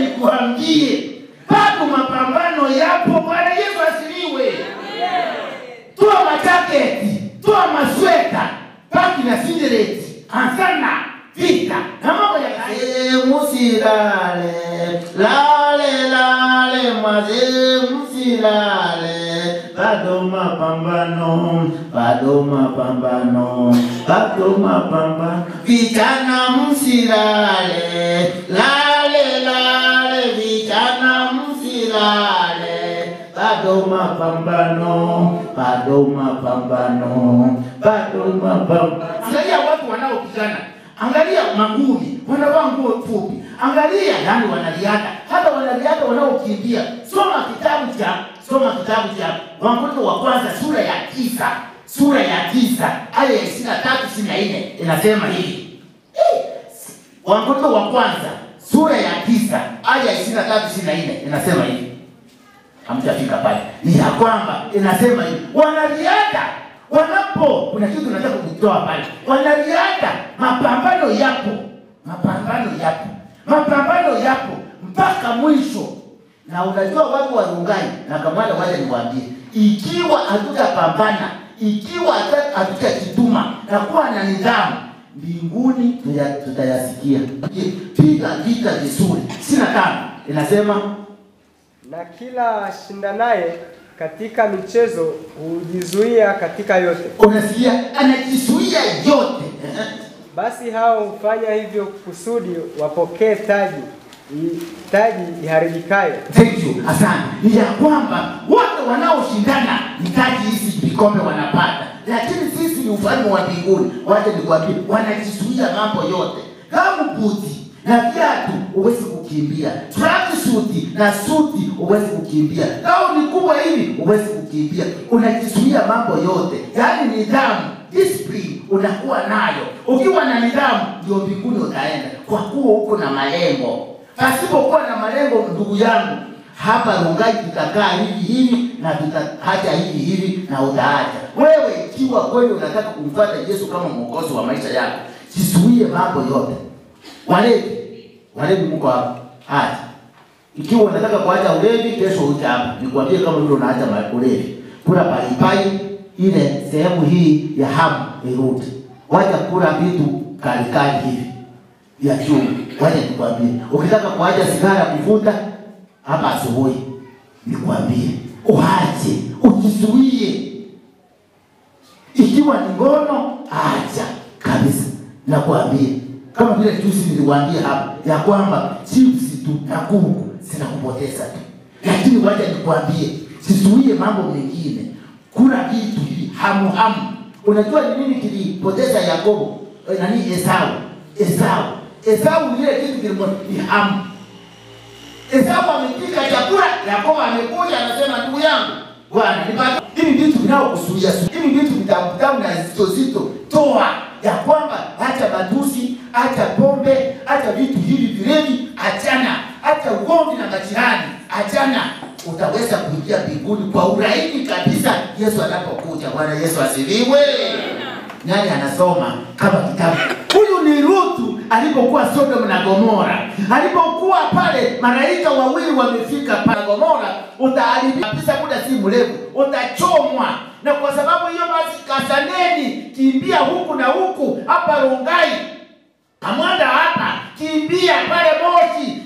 nikuambie, bado mapambano yapo. Bwana Yesu asifiwe. Toa majaketi, toa masweta, baki na sindireti, ansana vita na mambo ya musilale, lale lale maze musilale, bado mapambano, bado mapambano, bado mapambano. Vijana musilale, lale lale, vijana musilale, bado mapambano, bado mapambano, bado mapambano. Angalia watu wanaopigana, angalia magumi, wanavaa nguo fupi, angalia yani wanariadha, hata wanariadha wanaokimbia. Soma kitabu cha Wakorintho wa kwanza sura ya 9 aya ya 23-24 inasema hivi. Wakorintho wa kwanza sura ya 9 aya ya 23-24 inasema hivi. Hamjafika pale. Ni ya kwamba inasema hivi, wanariadha kuna kitu nataka kutoa pale. Wanariadha, mapambano yapo mpaka mwisho. Na unajua watu wa Rungai na Kamala, waje niwaambie, ikiwa hatutapambana, ikiwa hatutajituma na kuwa na nidhamu, mbinguni tutayasikia. Piga vita vizuri. 5 inasema, na kila shindanaye katika michezo hujizuia katika yote. Unasikia? Anajizuia yote. Basi hao hufanya hivyo kusudi wapokee taji iharibikayo. Thank you. Asante. Ni ya kwamba wote wanaoshindana ni taji hizi vikombe wanapata. Lakini sisi ni ufalme wa mbinguni. Wacha nikwambie, wanajizuia mambo yote. Kama buti na viatu uwezi kukimbia, track suit na suti uwezi kukimbia, au ni kubwa hivi uwezi kukimbia. Unajizuia mambo yote. Yaani nidhamu, discipline unakuwa nayo. Ukiwa na nidhamu ndio mbinguni utaenda, kwa kuwa uko na malengo. Pasipokuwa na malengo, ndugu yangu, hapa Rungai tutakaa hivi na tutaacha hivi na utaacha. Wewe ikiwa kweli unataka kumfuata Yesu kama mwokozi wa maisha yako, jizuie mambo yote. Walevi mko hapa. Acha. Ikiwa unataka kuacha ulevi, kesho uje hapa. Nikwambie kama vile unaacha ulevi. Kula palipai ile sehemu hii ya hamu irudi. Wacha kula vitu kali hivi ya chuma. Wacha nikwambie, ukitaka kuacha sigara kuvuta hapa asubuhi, nikwambie uache, ujizuie. Ikiwa ni ngono, acha kabisa. Nakwambia kama vile juzi niliwaambia hapa ya kwamba chips tu na kuku zinakupoteza tu. Lakini wacha nikwambie, jizuie mambo mengine. Kuna vitu hivi hamu. Unajua ni nini kilipoteza Yakobo? Esau ile kitu kilipoteza ni hamu. Esau amepika chakula, Yakobo amekuja anasema, ndugu yangu, Bwana nipatie hivi vitu vinaokusuia, hivi vitu vitamu na zito, toa. Ya kwamba acha matusi, acha pombe, acha vitu hivi vilevi, achana, acha ugomvi na majirani, achana. Utaweza kuingia mbinguni kwa urahisi kabisa Yesu anapokuja. Bwana Yesu asifiwe. Nani anasoma kama kitabu? Huyu ni Ruthu alipokuwa Sodom na Gomora. Alipokuwa pale malaika wawili wamefika pale Gomora, utaharibika kabisa, muda si mrefu utachomwa. Na kwa sababu hiyo basi kasaneni, kimbia huku na huku hapa Rungai. Amwanda hapa, kimbia pale Moshi,